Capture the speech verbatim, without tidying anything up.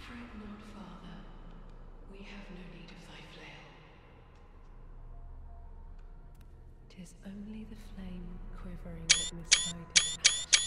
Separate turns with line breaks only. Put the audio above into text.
Fret not, Father. We have no need of thy flail. 'Tis only the flame quivering at misguided action.